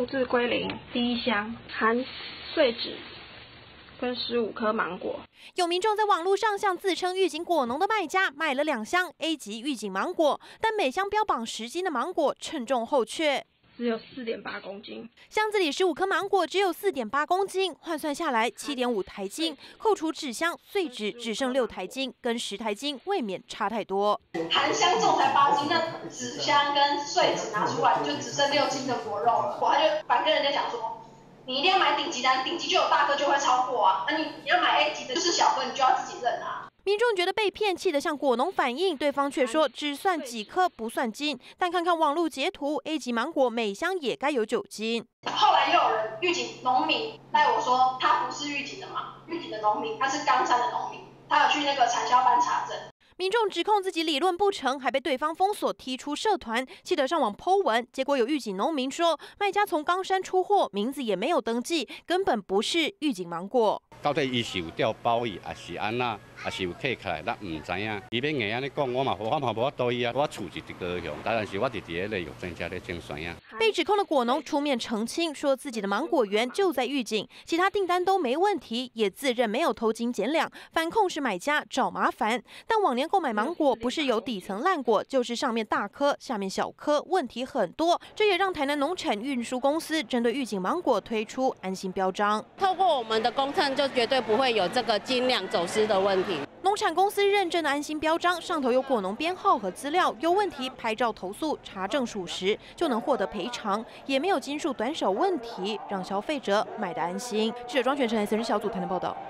字归零，第一箱含碎纸跟15颗芒果。 有民众在网络上向自称玉井果农的卖家买了2箱 A 级玉井芒果，但每箱标榜10斤的芒果称重后却只有4.8公斤， 箱子里15颗芒果只有4.8公斤，换算下来7.5台斤，扣除纸箱碎纸只剩6台斤，跟10台斤未免差太多。 含箱重才8斤，那纸箱跟碎纸拿出来就只剩6斤的果肉了。他就反跟人家讲说，你一定要买顶级的，顶级就有大颗就会超过啊，那你要买 A 级的就是小颗，你就要自己认啊。 民众觉得被骗，气得向果农反映，对方却说只算几颗不算斤。但看看网络截图 ，A 级芒果每箱也该有9斤。 后来又有人玉井农民带我说，他不是玉井的嘛，玉井的农民，他是冈山的农民，他有去那个产销班查证。 民众指控自己理论不成，还被对方封锁踢出社团，气得上网 po 文。结果有玉井农民说，卖家从冈山出货，名字也没有登记，根本不是玉井芒果。 到底伊是有调包伊，还是安那，还是有刻起来，咱唔知影。伊要硬安尼讲，我嘛无法度伊啊，我厝是伫高雄，但是我伫迄个玉井遮咧种酸啊。 被指控的果农出面澄清，说自己的芒果园就在玉井，其他订单都没问题，也自认没有偷斤减两，反控是买家找麻烦。但往年购买芒果不是有底层烂果，就是上面大颗，下面小颗，问题很多。这也让台南农产运输公司针对玉井芒果推出安心标章， 透过我们的公证，就绝对不会有这个斤两走失的问题。 农产公司认证的安心标章上头有果农编号和资料，有问题拍照投诉，查证属实就能获得赔偿，也没有斤数短少问题，让消费者买得安心。记者庄全成、SN小组台南报道。